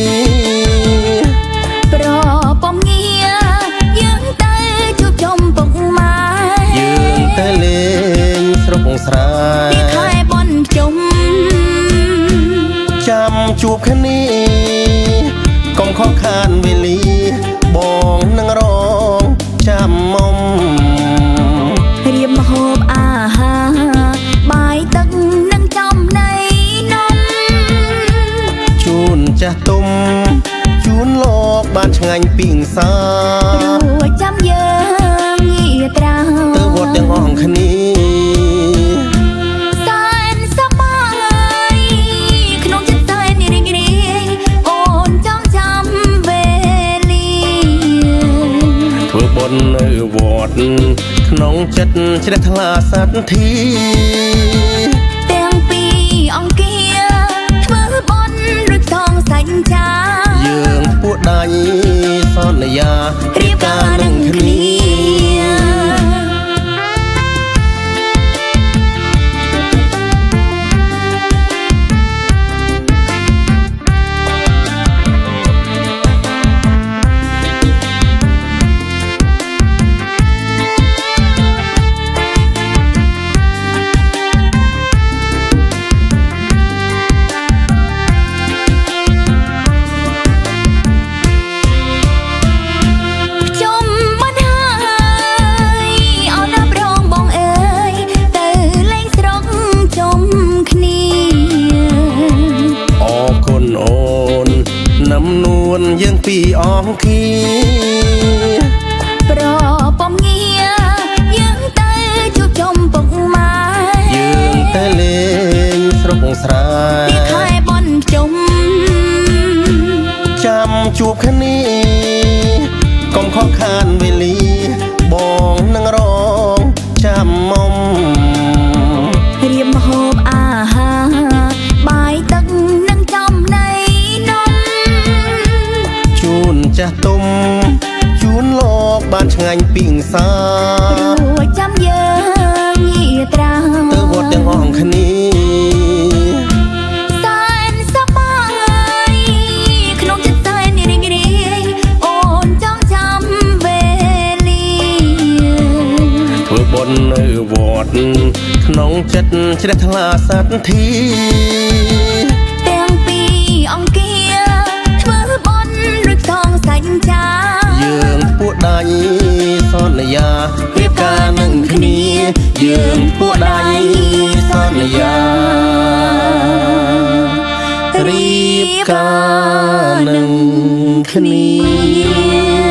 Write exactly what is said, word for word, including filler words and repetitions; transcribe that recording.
ប្រពំងារយើងទៅជួបជុំពុកម៉ែយើងទៅលេងស្រុកស្រែពីខែបនជុំចាំជួបគ្នាកុំខកខានវេលាបងនឹងរងចាំមុំរៀបម្ហូបអាហារបាយទឹកនិងចំណីនំជូនចាស់ទុំជូនលោកបានឆ្ងាញ់ពីងសារួចចាំយើងងារត្រាទៅវត្តទាំងអស់គ្នាសែនសប្បាយក្នុងចិត្តសែនរីករាយអូនចង់ចាំវេលាធ្វើបុណ្យនៅវត្តក្នុងចិត្តជ្រះថ្លាសទ្ធាទាំងពីរអង្គាធ្វើបុណ្យរួចសងសញ្ចាយើងពួកដៃសន្យារៀបការនឹងគ្នាយើងពីរអង្គាប្រពំងារយើងទៅជួបជុំពុកម៉ែយើងទៅលេងស្រុកស្រែពីខែបនជុំចាំជួបគ្នាកុំខកខានវេលាបងនឹងរងចាំមុំរៀបម្ហូបអាហារបាយទឹកនិងចំណីនំជូនចាស់ទុំជូនលោកបានឆ្ងាញ់ពីងសារួចចាំយើងងារត្រាទៅវត្តទាំងអស់គ្នាសែនសប្បាយក្នុងចិត្តសែនរីករាយអូនចង់ចាំវេលាធ្វើបុណ្យនៅវត្តក្នុងចិត្តជ្រះថ្លាសទ្ធាទាំងពីរអង្គាធ្វើបុណ្យរួចសងសញ្ចាយើងពួកដៃសន្យារៀបការនឹងគ្នាយើងពួកដៃសន្យារៀបការនឹងគ្នា